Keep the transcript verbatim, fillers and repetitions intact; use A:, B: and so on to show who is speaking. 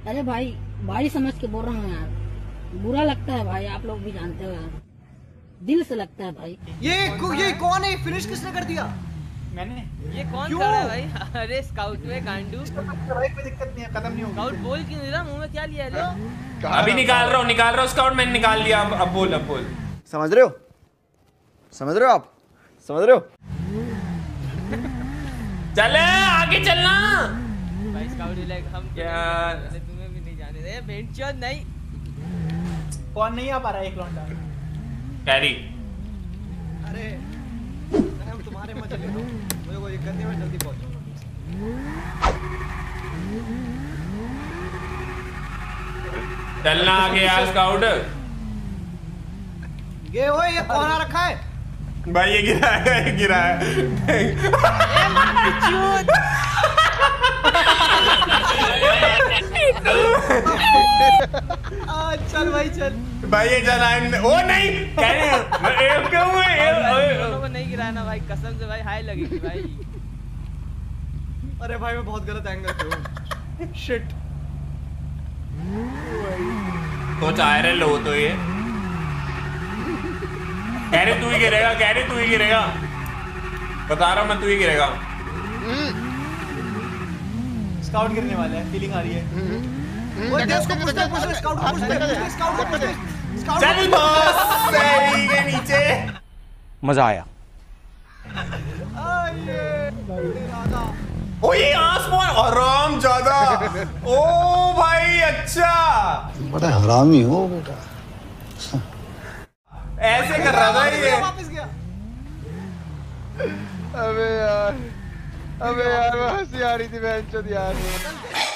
A: अरे भाई भाई समझ के बोल रहा हूँ यार, बुरा लगता है भाई, आप लोग भी जानते हो यार, दिल से लगता है भाई।
B: ये ये कौन है? फिनिश किसने कर दिया?
C: मैंने।
D: ये कौन कर रहा है भाई? अरे स्काउट में गांडू।
C: कोई दिक्कत नहीं है, खत्म नहीं होगा।
D: स्काउट बोल क्यों नहीं रहा? मुंह में क्या लिया है? लो
E: अभी निकाल रहा हूँ निकाल रहा हूँ स्काउट मैंने निकाल लिया। अब अब बोल अब बोल।
B: समझ रहे हो? समझ रहे हो आप? समझ रहे हो?
E: चले आगे चलना
D: भाई स्काउट रिलैक्स, हम
E: क्या
D: तुम्हें भी नहीं जाने दे। बेंचोद नहीं।
C: कौन नहीं आ पा रहा है? एक लौंडा
E: कैरी।
B: अरे मैं तुम्हारे मजे ले रहा हूं, मुझे कोई दिक्कत नहीं, मैं जल्दी पहुंचूंगा।
E: चलना आगे यार स्काउट।
B: ये ओए ये कौन आ रखा है?
E: भाई ये गिरा है ये गिरा है।
B: आ, चल भाई चल
E: भाई ये जनाइन ओ नहीं कह रहे हैं क्यों हुए
D: दोनों को नहीं गिराया ना भाई, कसम से भाई हाई लगेगी भाई।
B: अरे भाई मैं बहुत गलत एंगल पे हूँ। शिट।
E: तो चाह रहे लो तो ये कह रहे तू ही गिरेगा, कह रहे तू ही गिरेगा, बता रहा हूँ मैं तू ही गिरेगा।
C: स्काउट गिरने वाला है, फीलिंग आ रही है।
B: ओए देख उसको पुश दे, पुश दे, स्काउट को पुश दे, स्काउट को पुश दे, स्काउट
E: चल बॉस सही के नीचे।
F: मजा आया।
E: ओ ये आसमान आराम ज्यादा। ओ भाई अच्छा
G: बड़ा हरामी हो बेटा।
E: ऐसे कर रहा था ये।
B: वापस गया।
H: अबे यार अबे यार हंसी आ रही थी बेंचोद यार।